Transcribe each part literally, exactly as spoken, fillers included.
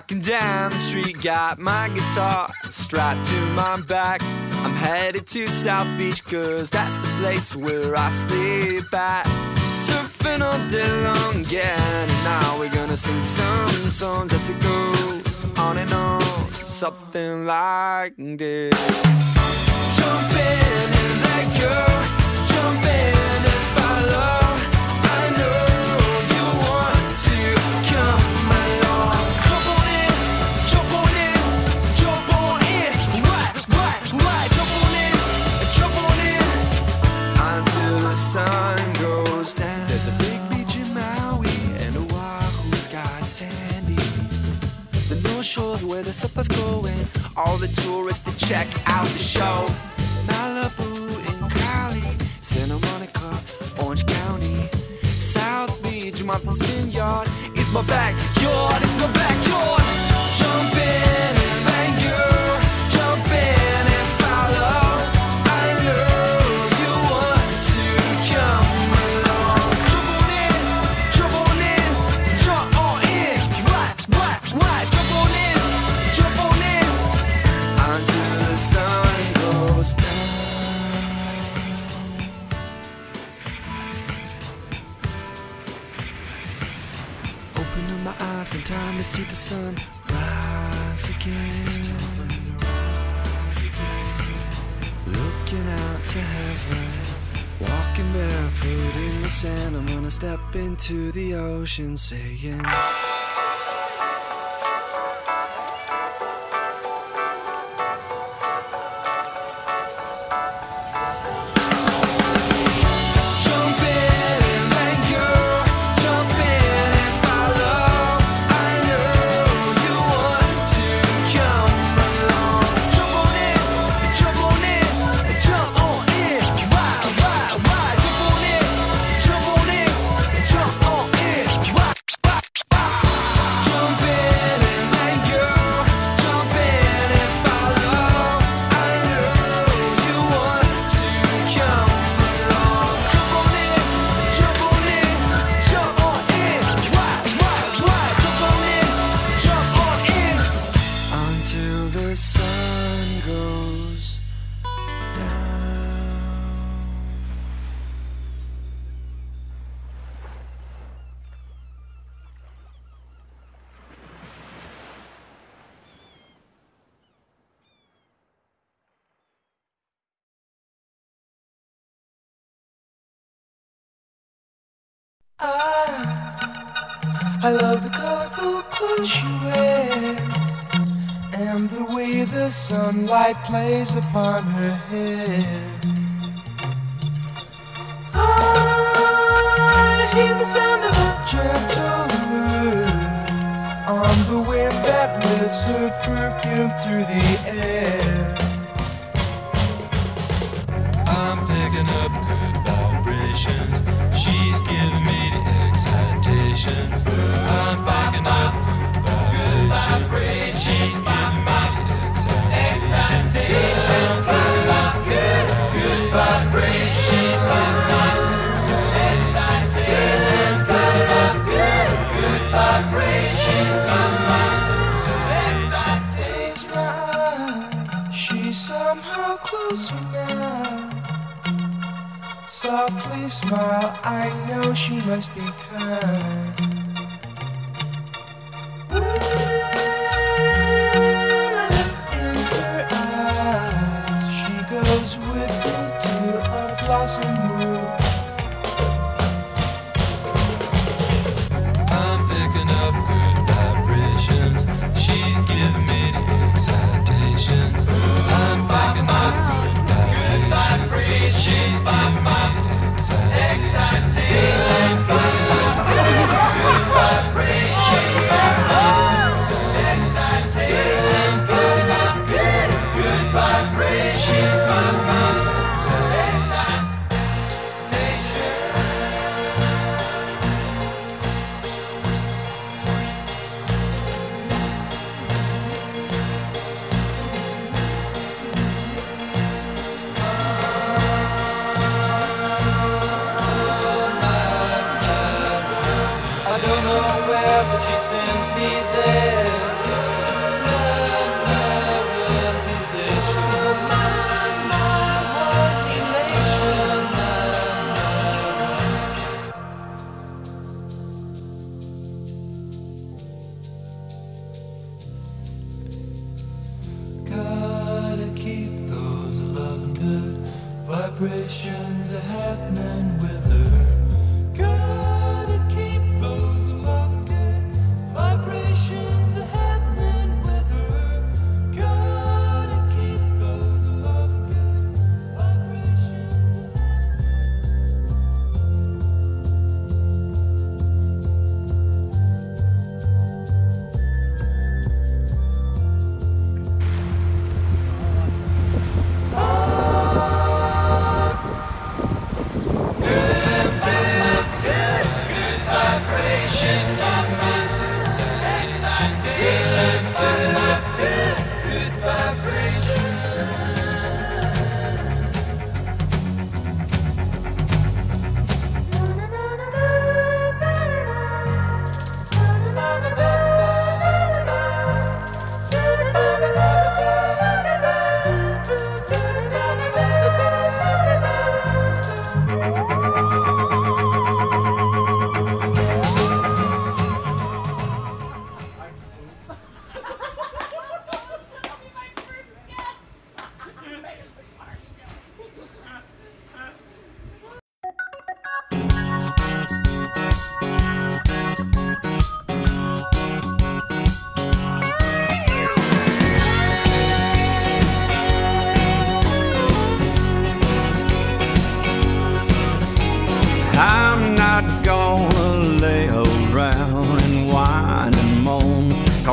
Walking down the street, got my guitar strapped to my back. I'm headed to South Beach, cause that's the place where I sleep at. Surfing all day long, yeah, and now we're gonna sing some songs as it goes on and on, something like this. Jump in and let go, jump in and follow. I know you want to come along. Jump on in, jump on in, jump on in. Right, right, right, jump on in, jump on in until the sun goes down. There's a big beach in Maui and Oahu's got sandies. The North Shore's where the surfers going, all the tourists to check out the show. Malibu and Cali, Santa Monica, Orange County, South Beach, Martha's Vineyard. It's my backyard, it's my backyard. Jump in and let go, jump in and follow. I know you want to come along. Jump on in, jump on in, jump on in. Right, right, right, jump on in, jump on in until the sun goes down. Open up my eyes in time to see the sun rise again. Looking out to heaven, walking barefoot in the sand. I'm gonna step into the ocean saying, jump in and let go, jump in and follow. I know you want to come along. Jump on in, jump on in, jump on in. Right, right, right, jump on in, jump on in, jump on in. Right, right, right. Jump in and let go, jump in and follow. I know you want to come along. Jump on in, jump on in, jump on in. Right, right, right, jump on in, jump on in until the sun goes down. I love the colorful clothes she wears and the way the sunlight plays upon her hair. I hear the sound of a gentle word on the wind that lifts her perfume through the air. I'm picking up good vibrations. She's giving me the excitations. I'm picking up good vibrations. She's giving me the excitations. I'm picking up good, good vibrations. She's giving me the excitations. Picking up good, good vibrations. She's giving me the excitations. Close my eyes, she's somehow closer now. Softly smile, I know she must be kind. In her eyes, she goes with me to a blossom room. I'm picking up good vibrations. She's giving me the excitations. I'm picking up good vibrations. She's giving me the excitations. I'm picking up good, good vibrations.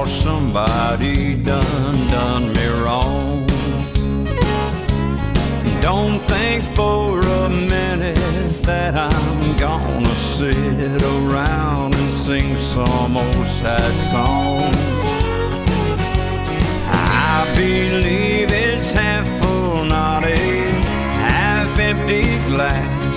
'cause somebody done, done me wrong. Don't think for a minute that I'm gonna sit around and sing some old sad song. I believe it's half full, not a half empty glass.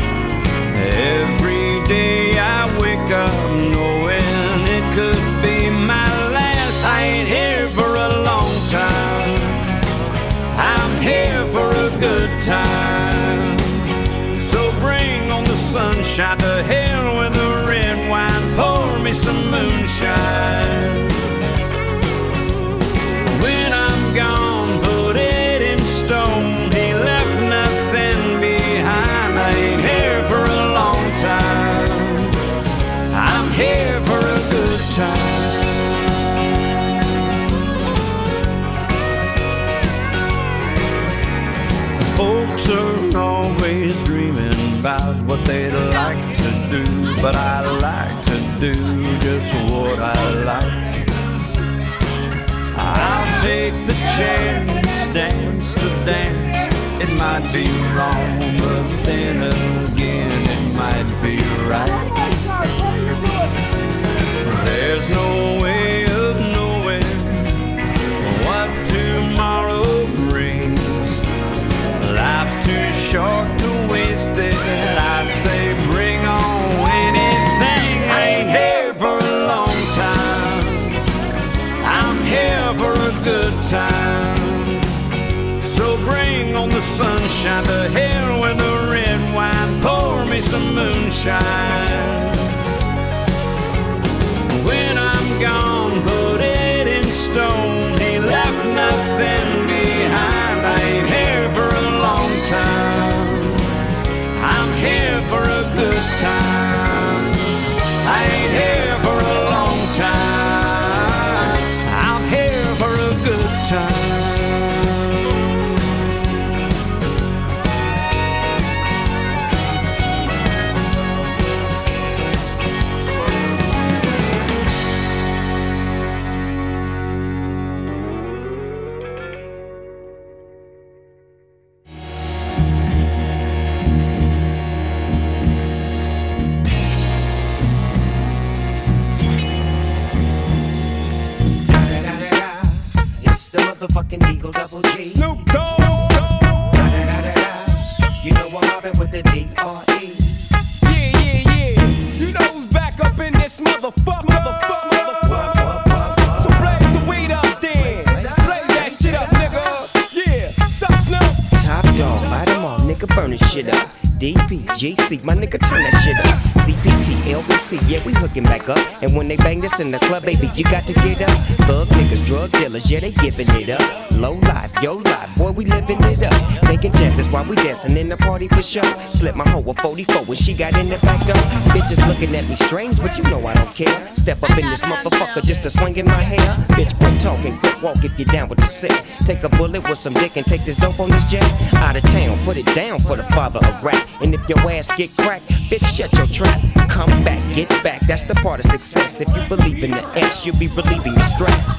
Every day I wake up knowing it could be my last. I ain't here for a long time, I'm here for a good time. So bring on the sunshine, to hell with the red wine, pour me some moonshine. When I'm gone, put it in stone, he left nothing behind. I ain't here for a long time, I'm here for a good time. Folks are always dreaming about what they'd like to do, but I like to do just what I like. I'll take the chance, dance the dance. It might be wrong, but then again it might be right. There's no way of knowing what tomorrow brings. Life's too short to waste it. I say bring on anything. I ain't here for a long time, I'm here for a good time. So bring on the sunshine, to hell with the red wine, pour me some moonshine. When I'm gone, put it in stone, he left nothing behind. I ain't here for a long time, I'm here for a good time. I ain't here for a long time, I'm here for a good time. Motherfucking Eagle Double G. Snoop Dogg. You know I'm mobbing with the D R E. Yeah, yeah, yeah. You know who's back up in this motherfucker. Motherfucker, motherfucker. So blaze the weed up then. Blaze that shit up, nigga. Yeah. Sup, Snoop? Top dog, light 'em all, nigga, burn this shit up. D P G C, my nigga, turn that shit up. C P T, L B C, yeah, we hooking back up. And when they bang this in the club, baby, you got to get up. Thug niggas, drug dealers, yeah, they giving it up. Low life, yo life, boy, we living it up. Taking chances while we dancing in the party for sure. Slip my hoe a forty-four when she got in the back door. Bitches looking at me strange, but you know I don't care. Step up in this motherfucker just to swing in my hair. Bitch, quit talking, quit walk if you're down with the sick. Take a bullet with some dick and take this dope on this jet. Out of town, put it down for the father of rap. And if your ass get cracked, bitch, shut your trap. Come back, get back, that's the part of success. If you believe in the X, you'll be relieving the stress.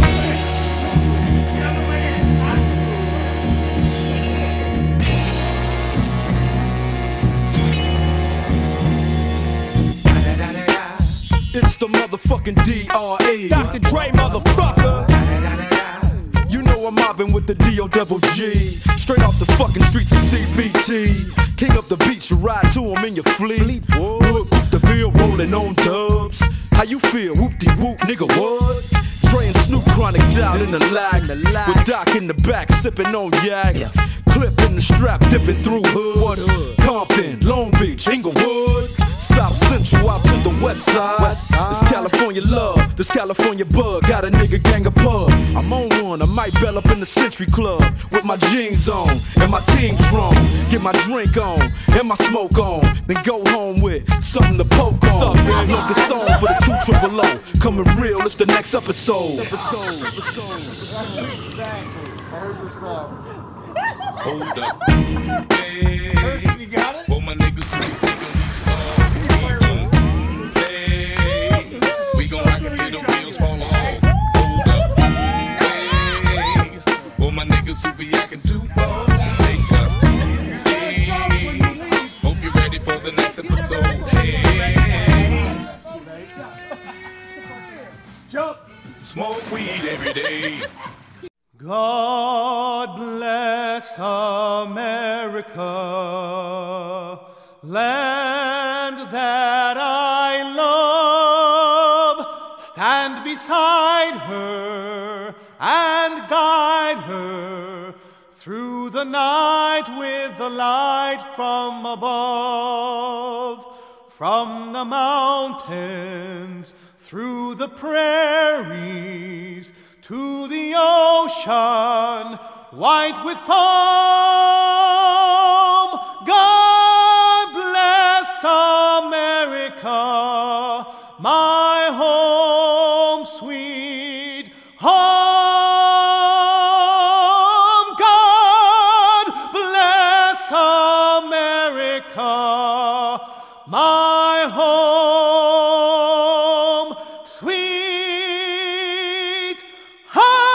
It's the motherfucking D R E. Doctor Dre, motherfucker. You know I'm mobbing with the D O double G. Straight off the fucking streets of C B T. King up the beach, you ride to him in your fleet. Look, the Ville rolling on dubs. How you feel? Whoop-de-whoop, nigga, what? Dre and Snoop Chronic down in the lag. With Doc in the back, sipping on yak. Clip in the strap, dipping through hood. Compton, Long Beach, Inglewood. South Central out to the west side. This California love, this California bug. Got a nigga gang of pub. I'm on one, I might bell up in the Century Club. With my jeans on, and my team strong. Get my drink on, and my smoke on. Then go home with something to poke on. Look a song for the two triple O. Coming real, it's the next episode. Episode, episode. Hold up. Hey, you got it? For my niggas who thinking we soft, we gon' play. We gon' rock it till the wheels fall off. sweet every day. God bless America, land that I love. Stand beside her and guide her through the night with the light from above. From the mountains, through the prairies, to the ocean, white with foam. God bless America, my home, sweet home. God bless America, my home, sweet home.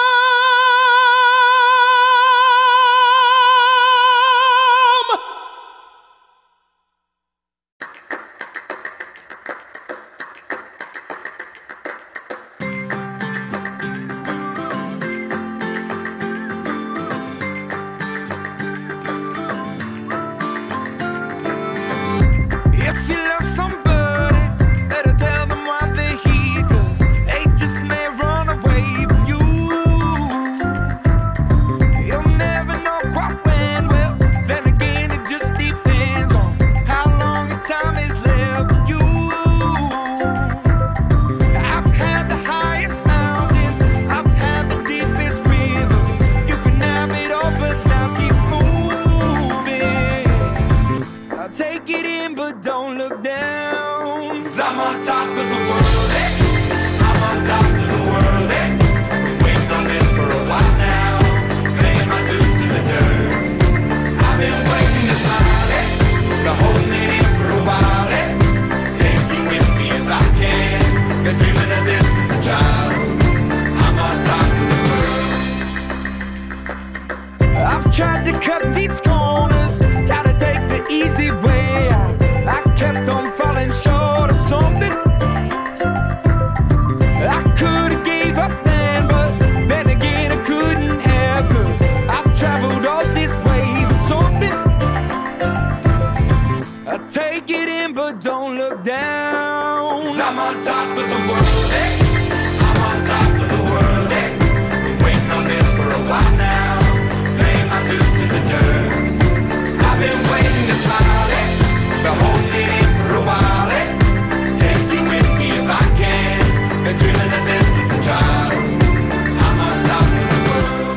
If you love somebody, better tell them why they're here, 'cause they just may run away from you. You'll never know quite when, well, then again it just depends on how long the time is left for you. I've had the highest mountains, I've had the deepest river. You can have it all, but now keep moving. I'll take it in, but don't look down. 'Cause I'm on top of the world, eh? I'm on top of the world, eh? Been waiting on this for a while now, paying my dues to the dirt. I've been waiting to smile, eh? Been holding it in for a while, eh? Take you with me if I can. Been dreaming of this since a child. I'm on top of the world. I've tried to cut these corners, tried to take the easy way out. I kept on falling short of something. I could've gave up then, but then again I couldn't have, 'cause I've traveled all this way for something. I take it in, but don't look down. 'Cause I'm on top of the world, eh? I'm on top of the world, eh? Been waiting on this for a while now, paying my dues to the dirt. I've been waiting to smile, eh? Been holding it in for a while, eh? Take you with me if I can. Been dreaming of this since a child. I'm on top of the world.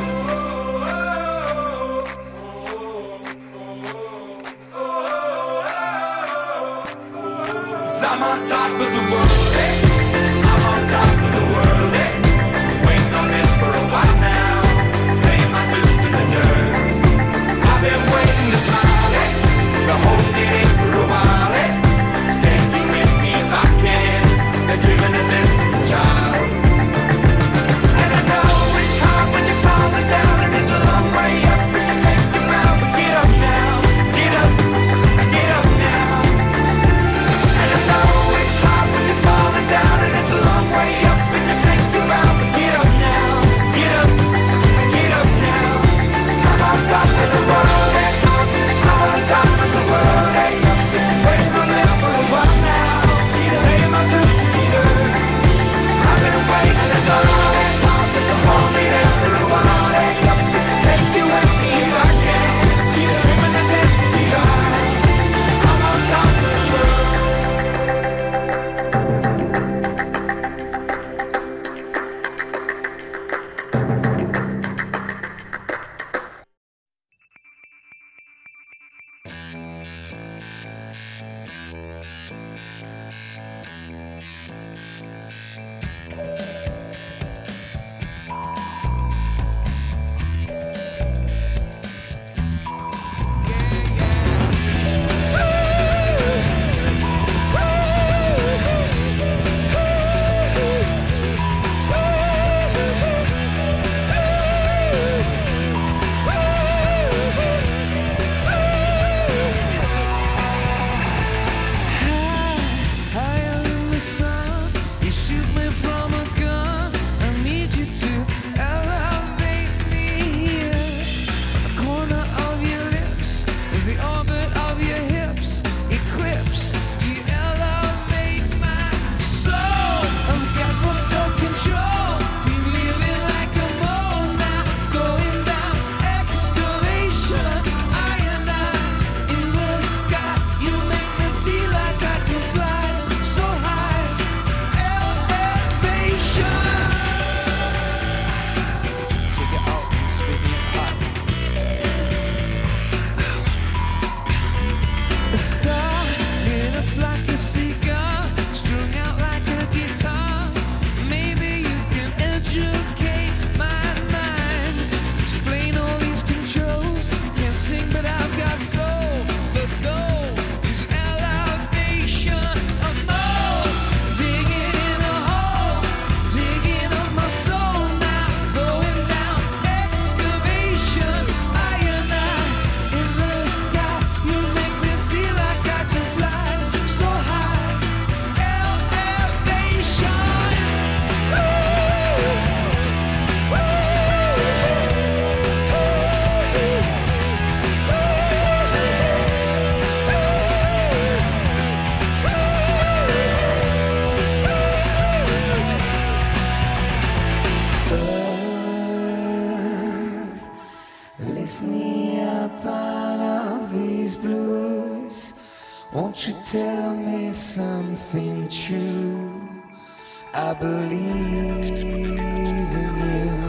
'Cause I'm on top of the world, eh? Won't you tell me something true? I believe in you.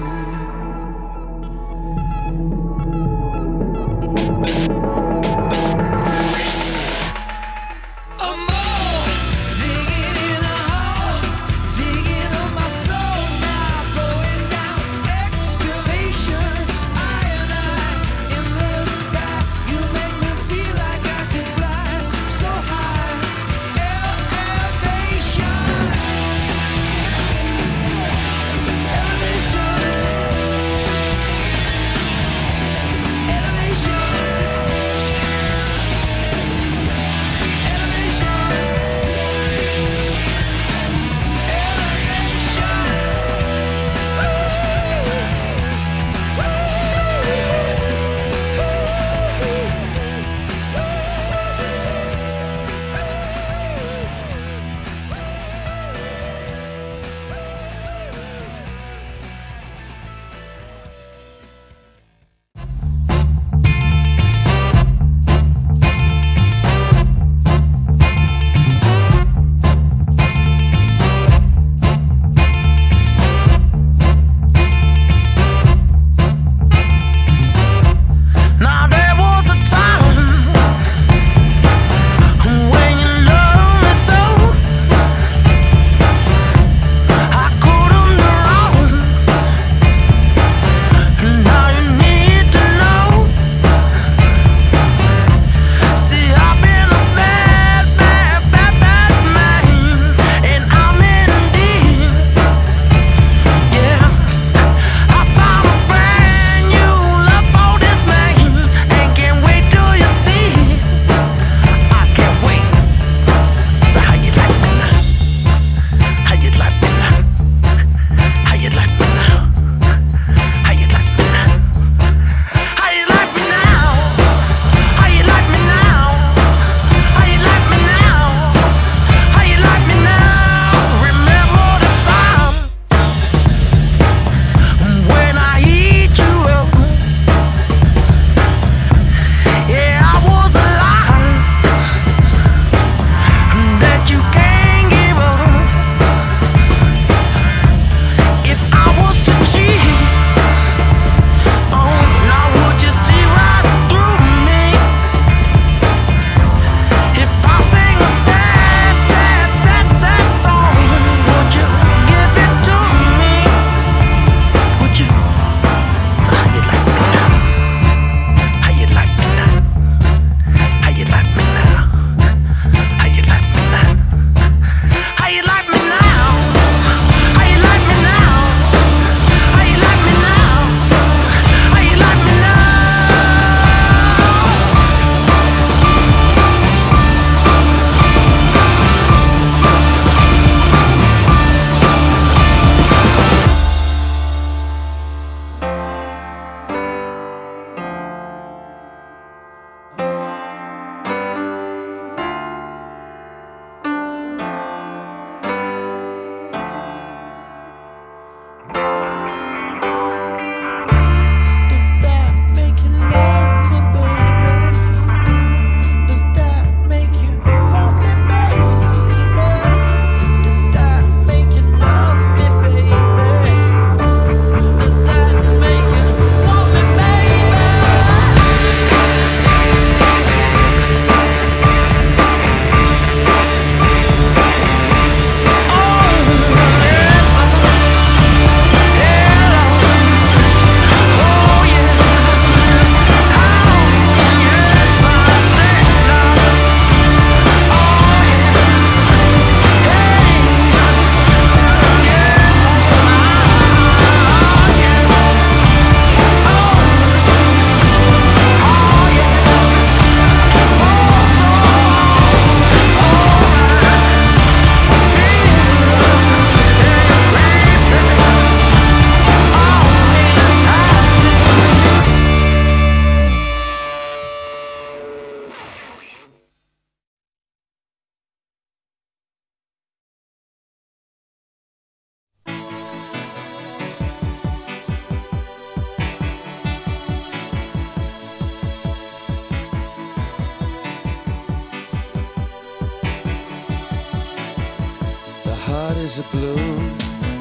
there's a bloom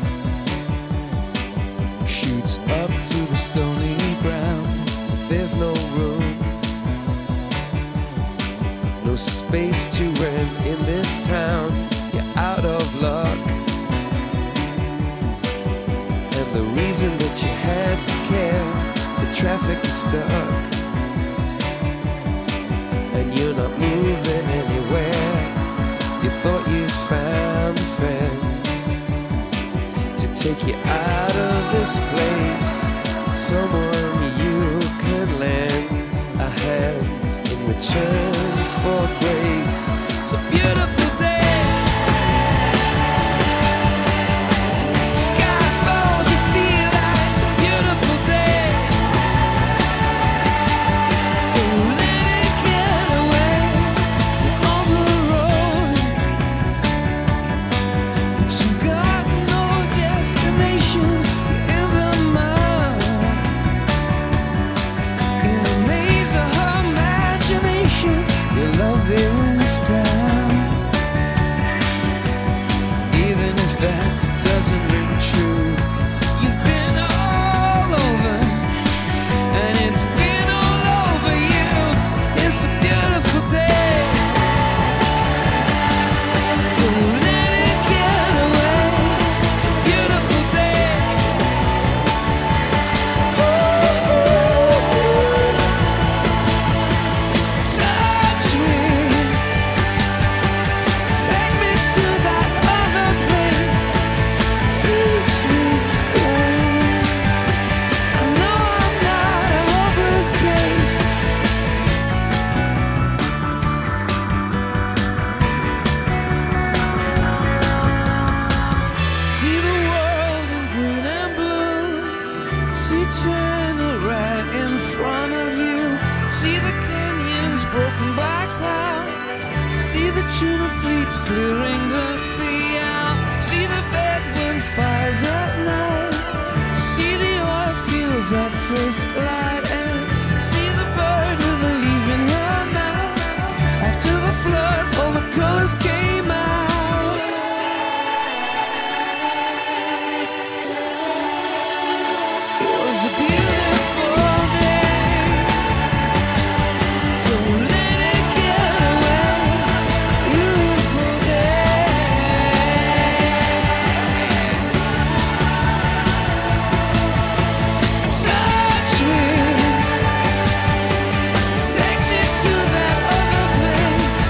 shoots up through the stony ground. There's no room, no space to rent in this town. You're out of luck, and the reason that you had to care, the traffic is stuck, and you're not moving anywhere. You thought you found a friend to take you out of this place, someone you could lend a hand in return for grace. It's a beautiful day. Sky falls, you feel like it's a beautiful day. Don't let it get away on the road, but you've got no destination. You're in the mud, in a maze of her imagination. Your love is down, even if that doesn't ring true. You've been all over, and it's been all over you. It's a beautiful day. Don't let it get away. It's a beautiful day. Touch me, take me to that other place. Teach me, oh, I know I'm not a hopeless case. See the world in green and blue. See China right in front of you. See the canyons broken by cloud. See the tuna fleets clearing the sea out. See the bedroom fires at night. See the oil fields at first light. And see the bird with a leaf in her mouth. After the flood, all the colors came out. It was a beautiful day. Don't let it get away. Beautiful day. Touch me, take me to that other place.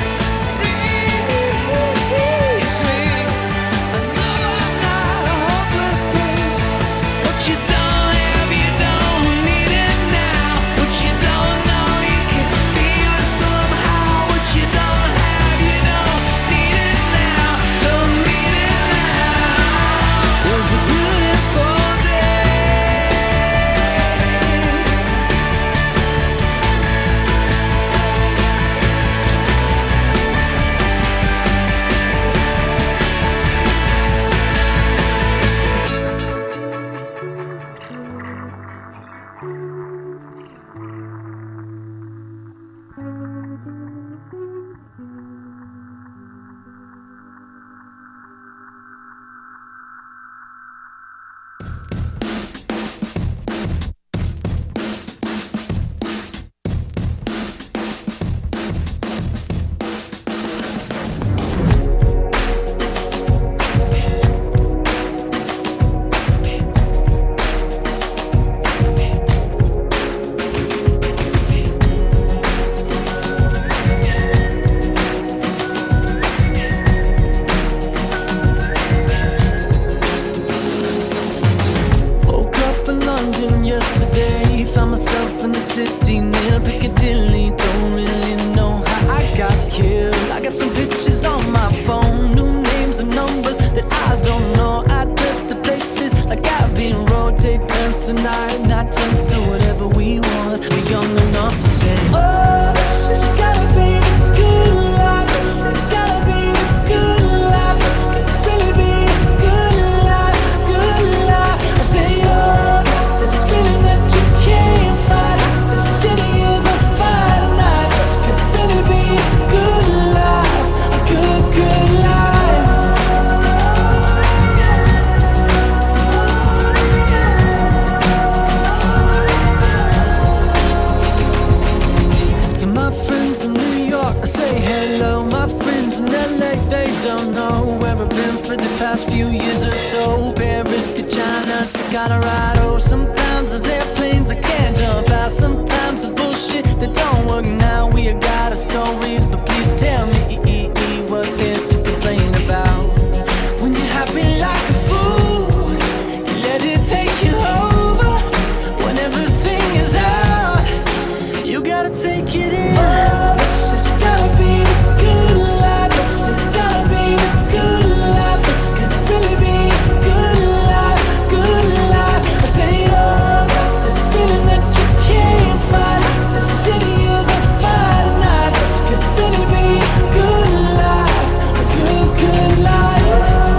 Reach me. I know I'm not a hopeless case. What you don't have, you don't need it now. What you don't know, you can feel it somehow. What you don't have, you don't need it now. Don't need it now. It was a beautiful day. Woke up in London yesterday. Found myself in the city near Piccadilly. Don't really know how I got here. I got some pictures on my phone, new names and numbers that I don't know. Address to places like Abbey Road. Day turns to night, night turns to whatever we want. We're young enough to say, oh, this has gotta be the good life. This has gotta be the good life. This could really be the good life, good life. I say, oh, this feeling that you can't fight. The city is on fire tonight. This could really be a good life, a good, good life. Colorado. Sometimes there's airplanes I can't jump out. Sometimes there's bullshit that don't work. Now we got our stories, but please tell me what there's to complain about. When you're happy like a fool, you let it take you over. When everything is out, you gotta take it in. Oh, this has gotta be the good life. This has gotta be the good life. This could really be a good life, good life. I say, oh, got this feeling that you can't fight. Like the city is on fire tonight. This could really be a good life, a good, good life.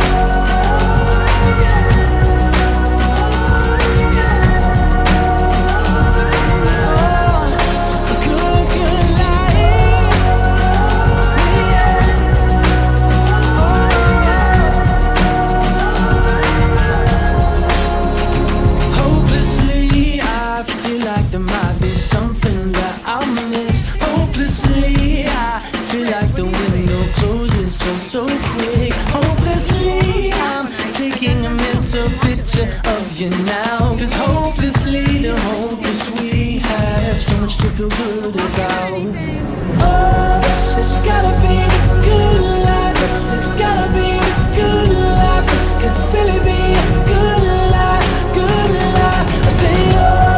There might be something that I'll miss. Hopelessly, I feel like the window closes so, so quick. Hopelessly, I'm taking a mental picture of you now. Cause hopelessly, the hopeless we have so much to feel good about. Oh, this has gotta be the good life. This has gotta be the good life. This could really be a good life, good life. I say, oh,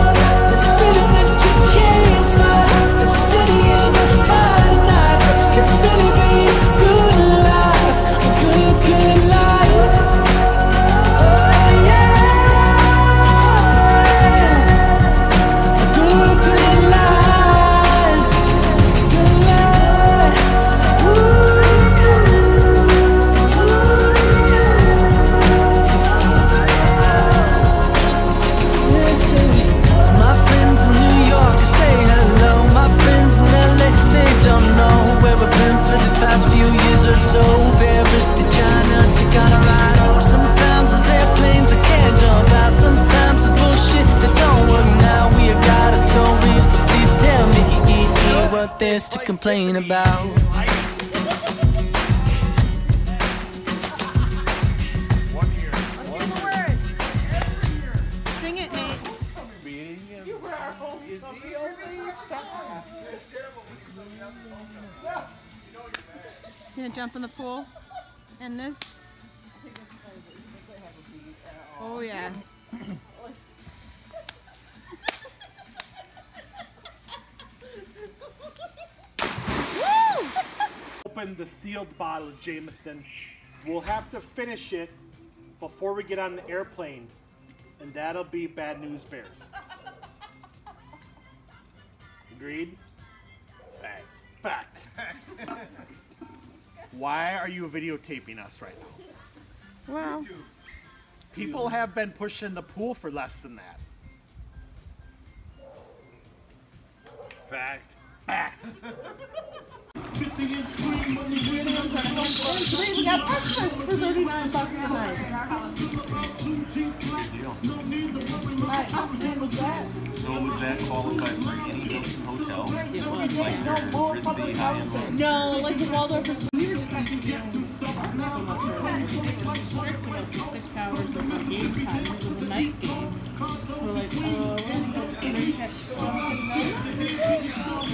there's to complain about. Sing it, Nate. You gonna jump in the pool? And this? Oh yeah. Open the sealed bottle of Jameson. We'll have to finish it before we get on the airplane, and that'll be Bad News Bears. Agreed? Facts. Fact. Why are you videotaping us right now? Wow. People have been pushing the pool for less than that. Fact. Fact. We got breakfast for thirty-nine bucks a night. Alright, how much was that? So would that qualify for any Hilton hotel? Like your Ritzy, high-end? No, like the Waldorf is we were just like doing so much six hours of like game time. It was a night game. So we're like, uh, we're gonna go